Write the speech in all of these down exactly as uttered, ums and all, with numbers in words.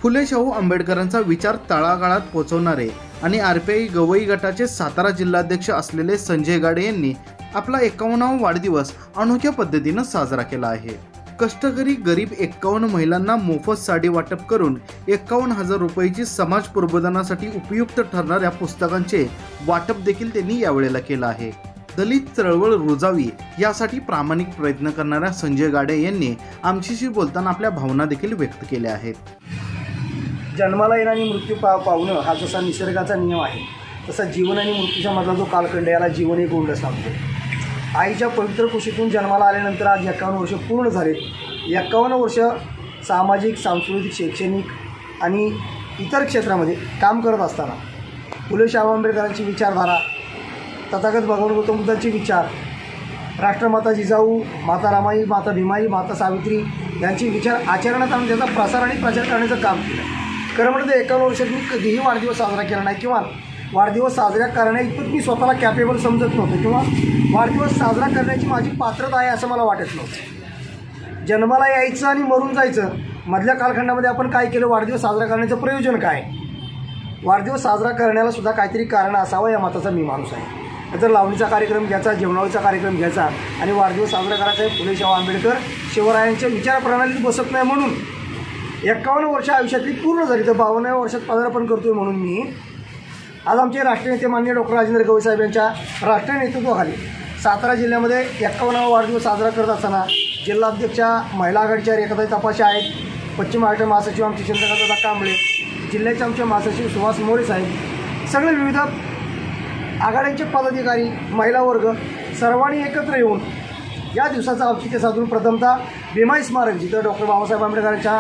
फुले शाहू आंबेडकरांचा विचार तळागाळात पोहोचवणारे आणि आरपीआय गवई गटाचे सातारा जिल्हाध्यक्ष असलेले संजय गाडे यांनी आपला एकावन्नावा वाढदिवस अनोख्या पद्धतीने साजरा केला आहे। कष्टकरी गरीब एक्कावन्न महिलांना मोफत साडी वाटप करून एक्कावन्न हजार रुपयाची समाज प्रबोधनासाठी उपयुक्त ठरणाऱ्या पुस्तकांचे वाटप देखील त्यांनी यावेळेला केलं आहे। दलित चळवळ रुजावी यासाठी प्रामाणिक प्रयत्न करणाऱ्या संजय गाडे यांनी आमच्याशी बोलताना आपल्या भावना देखील व्यक्त केल्या आहेत। जन्माला येणं आणि मृत्यू पा पावणं हा जसा निसर्गाचा नियम आहे तसा जीवन आणि मृत्यूच्या मधला जो कालखंड याला जीवन एक गोंड सांगतो। आईच्या पवित्र कुशीतून जन्माला आल्यानंतर आज एक्कावन्न वर्ष पूर्ण झालेत। एक्कावन्न वर्ष सामाजिक, सांस्कृतिक, शैक्षणिक आणि इतर क्षेत्रामध्ये काम करत असताना फुले शाहू आंबेडकरांची विचारधारा, तथागत भगवान गौतम बुद्धांचे विचार, राष्ट्रमाता जिजाऊ, माता रमाई, माता भीमाई, माता सावित्री यांचे विचार आचरणात आणून त्याचा प्रसार आणि प्रचार करण्याचं काम केलं। खरं म्हणजे एक्कावन्न वर्षात मी कधीही वाढदिवस साजरा केला नाही किंवा वाढदिवस साजरा करण्याइतपत मी स्वतःला कॅपेबल समजत नव्हतं किंवा वाढदिवस साजरा करण्याची माझी पात्रता आहे असं मला वाटत नव्हतं। जन्माला यायचं आणि मरून जायचं मधल्या कालखंडामध्ये आपण काय केलं, वाढदिवस साजरा करण्याचं प्रयोजन काय? वाढदिवस साजरा करण्याला सुद्धा काहीतरी कारण असावं या मताचा मी माणूस आहे। तर लावणीचा कार्यक्रम घ्यायचा, जेवणावळीचा कार्यक्रम घ्यायचा आणि वाढदिवस साजरा करायचा आहे। फुले शाहू आंबेडकर शिवरायांच्या विचारप्रणालीत बसत नाही म्हणून एक्कावन्न वर्ष आयुष्यातली पूर्ण झाली तर बावन्नाव्या वर्षात पदार्पण करतोय म्हणून मी आज आमचे राष्ट्रीय नेते माननीय डॉक्टर राजेंद्र गवई साहेब यांच्या राष्ट्रीय नेतृत्वाखाली सातारा जिल्ह्यामध्ये एक्कावन्नावा वाढदिवस साजरा करत असताना जिल्हाध्यक्षा महिला आघाडीच्या रेखाताई तपाशी आहेत, पश्चिम महाराष्ट्र महासचिव आमचे चंद्रकांतदादा कांबळे, जिल्ह्याचे आमचे महासचिव सुहास मोरे साहेब, सगळे विविध आघाड्यांचे पदाधिकारी, महिला वर्ग सर्वांनी एकत्र येऊन या दिवसाचं औचित्य साधून प्रथमतः भीमाई स्मारक, जिथं डॉक्टर बाबासाहेब आंबेडकरांच्या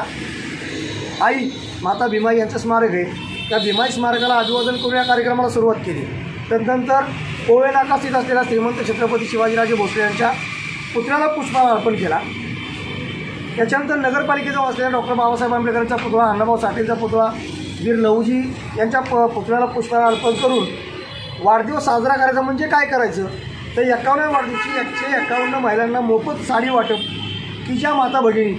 आई माता भीमाई यांचं स्मारक आहे, त्या भीमाई स्मारकाला अभिवादन करून या कार्यक्रमाला सुरुवात केली। तदनंतर कोळे नाका स्थित असलेल्या श्रीमंत छत्रपती शिवाजीराजे भोसले यांच्या पुतळ्याला पुष्पहार अर्पण केला। त्याच्यानंतर नगरपालिकेजवळ असलेल्या डॉक्टर बाबासाहेब आंबेडकरांचा पुतळा, अण्णाभाऊ साठेंचा पुतळा, वीर लहुजी यांच्या प पुतळ्याला पुष्पहार अर्पण करून वाढदिवस साजरा करायचा म्हणजे काय करायचं तर एक्कावन्न वाढदिवशी एकशे एक्कावन्न महिलांना मोफत साडी वाटप, की ज्या माता भगिनी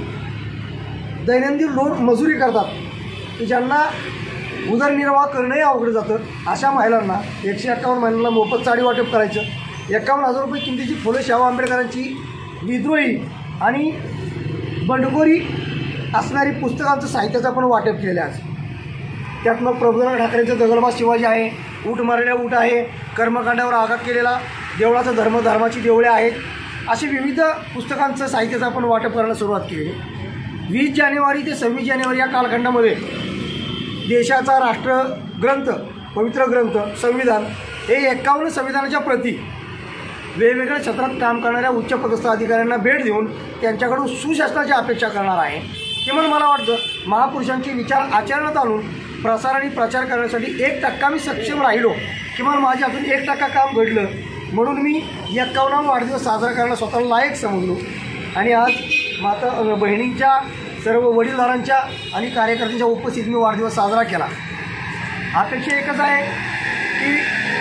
दैनंदिन रोज मजुरी करतात, की ज्यांना उदरनिर्वाह करणंही अवघड जातं, अशा महिलांना एकशे एक्कावन्न महिलांना मोफत साडी वाटप करायचं। एक्कावन्न हजार रुपये किमतीची फुले शाहू आंबेडकरांची विद्रोही आणि बंडखोरी असणारी पुस्तकांचं साहित्याचं आपण वाटप केलं आज। त्यात मग प्रभुदेव ठाकरेंचं दगडबाज शिवाजी आहे, ऊट मारण्या ऊट आहे, कर्मकांडावर आघात केलेला देवळाचा धर्म, धर्माची देवळे आहेत, अशी विविध पुस्तकांचं साहित्याचं आपण वाटप करायला सुरुवात केली। वीस जानेवारी ते सव्वीस जानेवारी या कालखंडामध्ये देशाचा राष्ट्रग्रंथ, पवित्र ग्रंथ संविधान हे एक्कावन्न संविधानाच्या प्रती वेगवेगळ्या क्षेत्रात काम करणाऱ्या उच्चपदस्थ अधिकाऱ्यांना भेट देऊन त्यांच्याकडून सुशासनाची अपेक्षा करणार आहे। किमान मला वाटतं महापुरुषांचे विचार आचरणात आणून प्रसार आणि प्रचार करण्यासाठी एक टक्का मी सक्षम राहिलो, किमान माझे अजून एक टक्का काम घडलं म्हणून मी एक्कावन्नावा वाढदिवस साजरा करायला स्वतःला लायक समजलो। आणि आज माता बहिणींच्या, सर्व वडीलधारांच्या आणि कार्यकर्त्यांच्या उपस्थितीत मी वाढदिवस साजरा केला। अपेक्षा एकच आहे की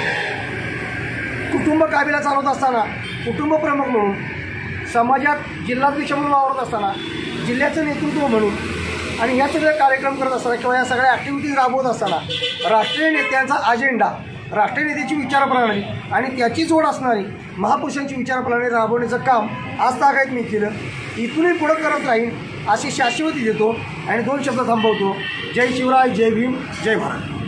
कुटुंब काबिला चालवत असताना, कुटुंब प्रमुख म्हणून, समाजात जिल्हाध्यक्ष म्हणून वावरत असताना, जिल्ह्याचं नेतृत्व म्हणून आणि या सगळे कार्यक्रम करत असताना किंवा या सगळ्या ॲक्टिव्हिटीज राबवत असताना राष्ट्रीय नेत्यांचा अजेंडा, राष्ट्रीय नेत्याची विचारप्रणाली आणि त्याची जोड असणारी महापुरुषांची विचारप्रणाली राबवण्याचं काम आज तागायत मी केलं। इथूनही पुढं करत राहीन अशी शाश्वती देतो आणि दोन शब्द थांबवतो। जय शिवराय, जय भीम, जय भारत।